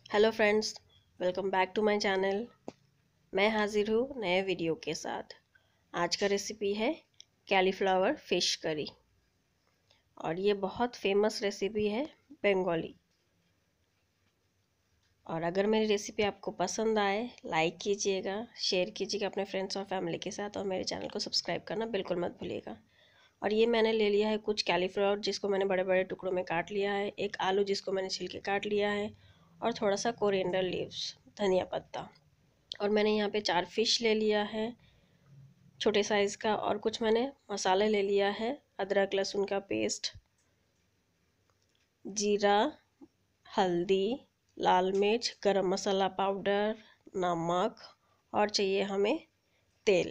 Hello friends, welcome back to my channel. मैं हाजिर हूँ नए वीडियो के साथ। आज का रेसिपी है कैलीफ्लावर फ़िश करी और ये बहुत फेमस रेसिपी है बंगाली। और अगर मेरी रेसिपी आपको पसंद आए, लाइक कीजिएगा, शेयर कीजिएगा अपने फ्रेंड्स और फैमिली के साथ, और मेरे चैनल को सब्सक्राइब करना बिल्कुल मत भूलिएगा। और ये मैंने ले लिया है कुछ कैलीफ्लावर जिसको मैंने बड़े बड़े टुकड़ों में काट लिया है, एक आलू जिसको मैंने छिल के काट लिया है, और थोड़ा सा कोरिएंडर लीव्स, धनिया पत्ता। और मैंने यहाँ पे 4 फिश ले लिया है छोटे साइज़ का, और कुछ मैंने मसाले ले लिया है, अदरक लहसुन का पेस्ट, जीरा, हल्दी, लाल मिर्च, गरम मसाला पाउडर, नमक, और चाहिए हमें तेल।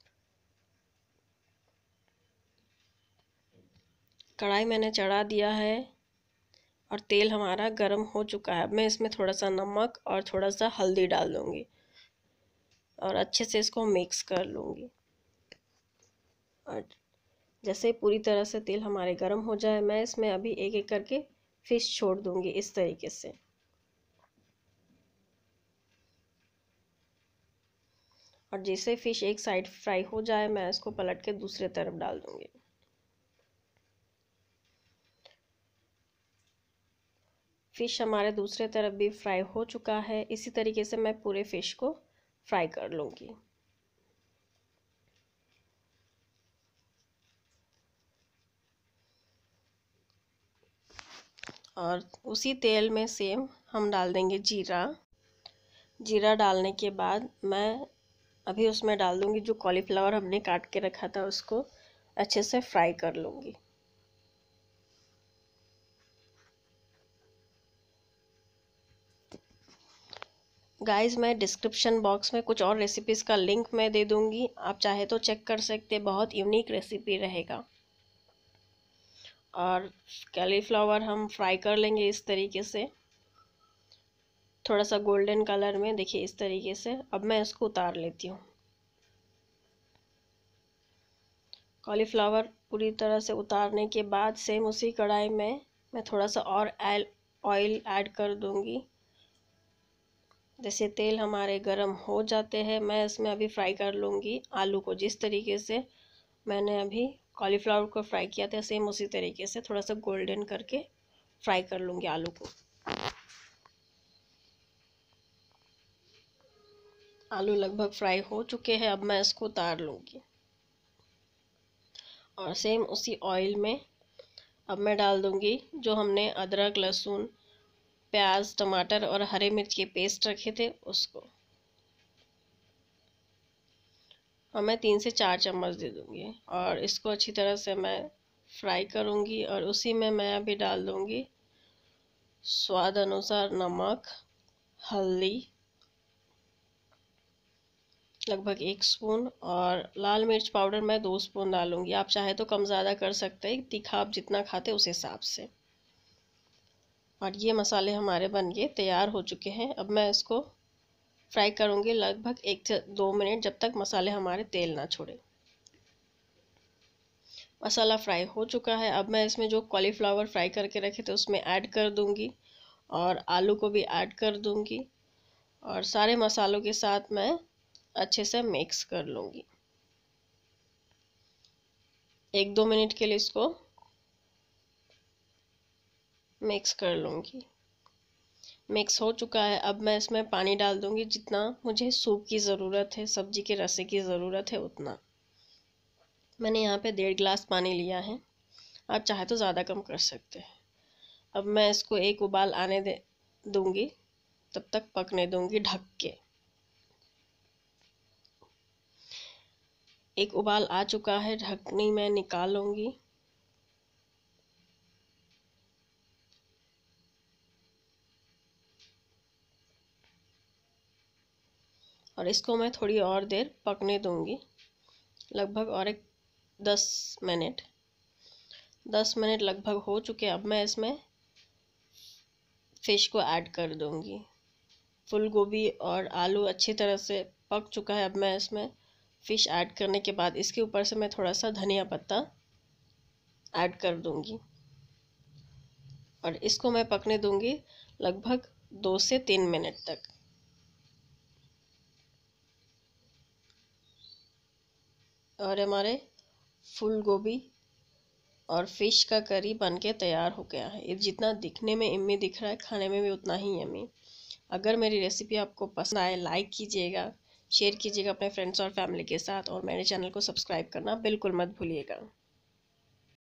कढ़ाई मैंने चढ़ा दिया है और तेल हमारा गरम हो चुका है। अब मैं इसमें थोड़ा सा नमक और थोड़ा सा हल्दी डाल दूँगी और अच्छे से इसको मिक्स कर लूँगी। और जैसे पूरी तरह से तेल हमारे गर्म हो जाए, मैं इसमें अभी एक एक करके फ़िश छोड़ दूँगी इस तरीके से। और जैसे फ़िश एक साइड फ्राई हो जाए, मैं इसको पलट के दूसरे तरफ डाल दूँगी। फ़िश हमारे दूसरे तरफ भी फ्राई हो चुका है। इसी तरीके से मैं पूरे फ़िश को फ्राई कर लूँगी। और उसी तेल में सेम हम डाल देंगे जीरा। जीरा डालने के बाद मैं अभी उसमें डाल दूँगी जो कॉलीफ्लावर हमने काट के रखा था, उसको अच्छे से फ्राई कर लूँगी। गाइस, मैं डिस्क्रिप्शन बॉक्स में कुछ और रेसिपीज़ का लिंक मैं दे दूँगी, आप चाहे तो चेक कर सकते, बहुत यूनिक रेसिपी रहेगा। और कैलीफ्लावर हम फ्राई कर लेंगे इस तरीके से, थोड़ा सा गोल्डन कलर में, देखिए इस तरीके से। अब मैं इसको उतार लेती हूँ। कॉलीफ्लावर पूरी तरह से उतारने के बाद सेम उसी कढ़ाई में मैं थोड़ा सा और ऑयल ऐड कर दूँगी। जैसे तेल हमारे गरम हो जाते हैं, मैं इसमें अभी फ्राई कर लूँगी आलू को। जिस तरीके से मैंने अभी कॉलीफ्लावर को फ्राई किया था, सेम उसी तरीके से थोड़ा सा गोल्डन करके फ्राई कर लूँगी आलू को। आलू लगभग फ्राई हो चुके हैं, अब मैं इसको उतार लूँगी। और सेम उसी ऑयल में अब मैं डाल दूँगी जो हमने अदरक लहसुन प्याज टमाटर और हरे मिर्च के पेस्ट रखे थे, उसको। और मैं 3 से 4 चम्मच दे दूँगी और इसको अच्छी तरह से मैं फ्राई करूँगी। और उसी में मैं अभी डाल दूँगी स्वाद अनुसार नमक, हल्दी लगभग 1 स्पून, और लाल मिर्च पाउडर मैं 2 स्पून डालूँगी। आप चाहे तो कम ज़्यादा कर सकते हैं, तीखा आप जितना खाते उस हिसाब से। और ये मसाले हमारे बन के तैयार हो चुके हैं। अब मैं इसको फ्राई करूँगी लगभग 1 से 2 मिनट, जब तक मसाले हमारे तेल ना छोड़े। मसाला फ्राई हो चुका है, अब मैं इसमें जो कॉलीफ्लावर फ्राई करके रखे थे उसमें ऐड कर दूँगी, और आलू को भी ऐड कर दूँगी, और सारे मसालों के साथ मैं अच्छे से मिक्स कर लूँगी। 1-2 मिनट के लिए इसको मिक्स कर लूँगी। मिक्स हो चुका है, अब मैं इसमें पानी डाल दूँगी जितना मुझे सूप की ज़रूरत है, सब्जी के रसे की ज़रूरत है उतना। मैंने यहाँ पे 1.5 गिलास पानी लिया है, आप चाहे तो ज़्यादा कम कर सकते हैं। अब मैं इसको एक उबाल आने दे दूँगी, तब तक पकने दूँगी ढक के। एक उबाल आ चुका है, ढकनी मैं निकालूंगी। और इसको मैं थोड़ी और देर पकने दूंगी, लगभग और एक 10 मिनट। 10 मिनट लगभग हो चुके। अब मैं इसमें फ़िश को ऐड कर दूंगी। फूल गोभी और आलू अच्छी तरह से पक चुका है। अब मैं इसमें फ़िश ऐड करने के बाद इसके ऊपर से मैं थोड़ा सा धनिया पत्ता ऐड कर दूंगी, और इसको मैं पकने दूंगी लगभग 2 से 3 मिनट तक। और हमारे फूल गोभी और फिश का करी बनके तैयार हो गया है। ये जितना दिखने में यम्मी दिख रहा है, खाने में भी उतना ही यम्मी। अगर मेरी रेसिपी आपको पसंद आए, लाइक कीजिएगा, शेयर कीजिएगा अपने फ्रेंड्स और फैमिली के साथ, और मेरे चैनल को सब्सक्राइब करना बिल्कुल मत भूलिएगा।